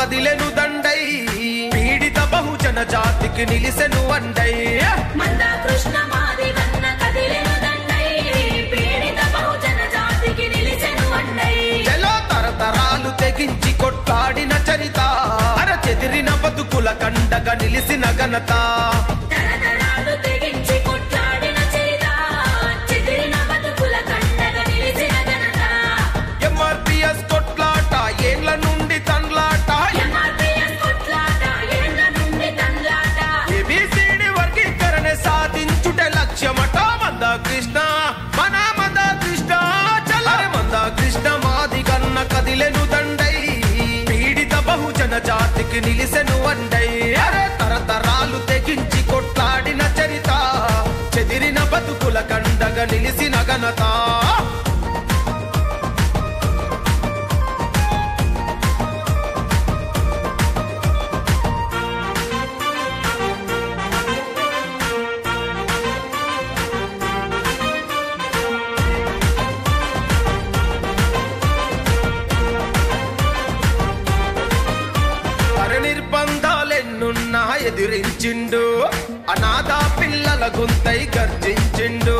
కదిలెను దండై పీడిత బహుజన జాతికి నిలిసెను అండై మందాకృష్ణ మాదిగన్న కదిలెను దండై పీడిత బహుజన జాతికి నిలిసెను అండై చలో తరతరాలు తెగించి కొట్లాడిన చరిత అరచెదిరిన బతుకుల కండగా నిలిసిన ఘనత తరతరాలు తెగించి కొట్లాడిన చరిత చెదిరిన బతుకుల కండగా నిలిసిన ఘనత ఎంఆర్పిఎస్ కొట్లాట ఏళ్ల నుండి తండ్లాట ఎంఆర్పిఎస్ కొట్లాట ఏళ్ల నుండి తండ్లాట ఏబిసిడి వర్గీకరణ సాధించుటే లక్ష్యమట మందాకృష్ణ మన మందాకృష్ణ చల్లరే మందాకృష్ణ మాదిగన్న కదిలెను దండై పీడిత బహుజన జాతికి నిలిసెను అండై అరే తరతరాలు తెగించి కొట్లాడిన చరిత చెదిరిన బతుకుల కండగా నిలిసిన ఘనత నిర్బంధాలెన్నున్నా ఎదిరించిండు అనాథ పిల్లల గొంతై గర్జించిండు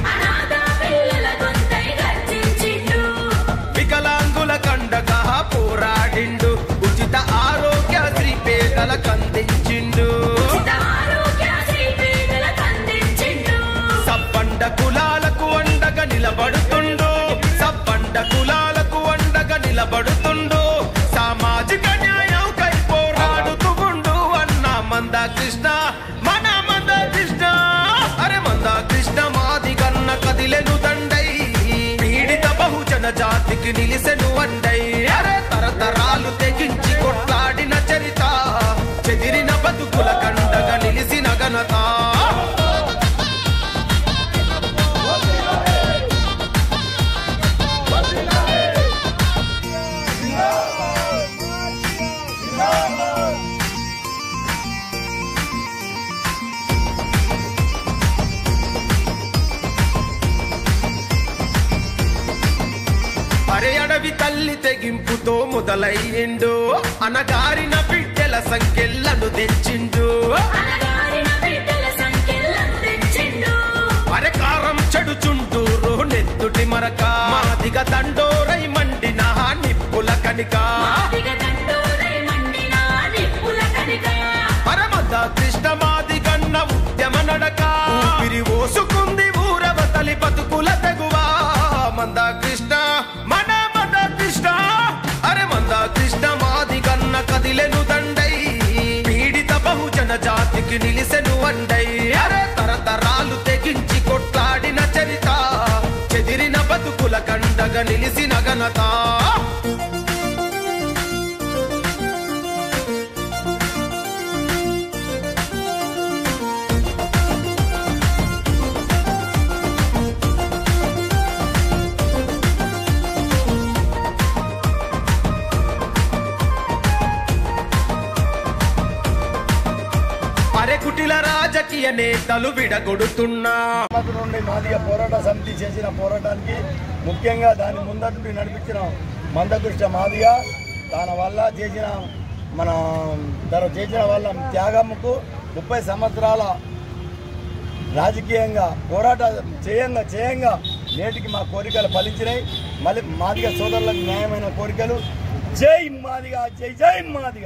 వికలాంగుల కండగా పోరాడిండు ఉచిత ఆరోగ్యశ్రీ పేదలకు అందించిండు సబ్బండ కులాలకు అండగా నిలబడుతుండు సబ్బండ కులాలకు అండగా నిలబడుతుండు సామాజిక న్యాయంకై పోరాడుతుండు అన్న మందాకృష్ణ మన మందాకృష్ణ అరే మందాకృష్ణ మాదిగన్న కదిలెను దండై పీడిత బహుజన జాతికి నిలిసెను అండై అరే తరతరాలు తెగించి కొట్లాడిన చరిత చెదిరిన బతుకుల కండగా నిలిసిన ఘనత అరే అడవి తల్లి తెగింపుతో మొదలయ్యిండు అనగారిన బిడ్డల సంఖ్యలను తెచ్చిండు అరే కారం చెడుచుంటూరు నెత్తుటి మరక మాదిగ దండోరై మండిన నిప్పుల కనిక మందాకృష్ణ మాదిగన్న ఉద్యమ నడక ఊపిరి ఓసుకుంది ఊరవతలి బతుకుల తెగువా మందాకృష్ణ మన మందాకృష్ణ అరే మందాకృష్ణ మాదిగన్న కదిలెను దండై పీడిత బహుజన జాతికి నిలిసెను అండై అరే తరతరాలు తెగించి కొట్లాడిన చరిత చెదిరిన బతుకుల కండగా నిలిసిన ఘనత కుటిల రాజకీయ నేతలు విడగొడుతున్నా నుండి మాదిగ పోరాట సమితి చేసిన పోరాటానికి ముఖ్యంగా దాని ముందటి నడిపించిన మందకృష్ణ మాదిగ దాని వల్ల చేసిన వాళ్ళ త్యాగముకు 30 సంవత్సరాల రాజకీయంగా పోరాట చేయంగా నేటికి మా కోరికలు ఫలించినాయి. మళ్ళీ మాదిగ సోదరులకు న్యాయమైన కోరికలు. జై మాదిగ, జై జై మాదిగ.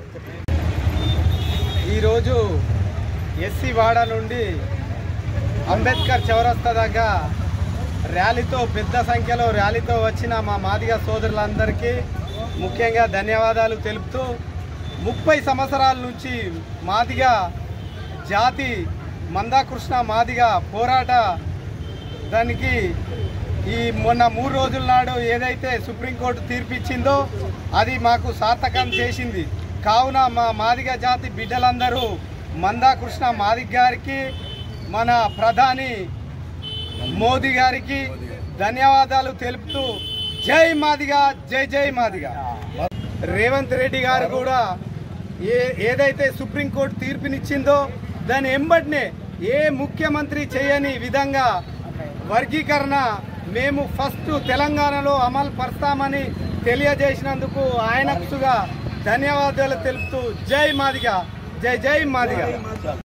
ఈరోజు ఎస్సీ వాడ నుండి అంబేద్కర్ చౌరస్తా దాకా పెద్ద సంఖ్యలో ర్యాలీతో వచ్చిన మా మాదిగ సోదరులందరికీ ముఖ్యంగా ధన్యవాదాలు తెలుపుతూ 30 సంవత్సరాల నుంచి మాదిగ జాతి మందాకృష్ణ మాదిగ పోరాట దానికి మొన్న 3 రోజుల నాడు ఏదైతే సుప్రీంకోర్టు తీర్పిచ్చిందో అది మాకు సార్థకం చేసింది. కావున మా మాదిగ జాతి బిడ్డలందరూ మందాకృష్ణ మాదిగ గారికి మన ప్రధాని మోదీ గారికి ధన్యవాదాలు తెలుపుతూ జై మాదిగ, జై జై మాదిగ. రేవంత్ రెడ్డి గారు కూడా ఏదైతే సుప్రీంకోర్టు తీర్పునిచ్చిందో దాని ఎంబటినే ఏ ముఖ్యమంత్రి చేయని విధంగా వర్గీకరణ మేము ఫస్ట్ తెలంగాణలో అమలు పరుస్తామని తెలియజేసినందుకు ఆయనకుగా ధన్యవాదాలు తెలుపుతూ జై మాదిగ, జై జై మాదిగ.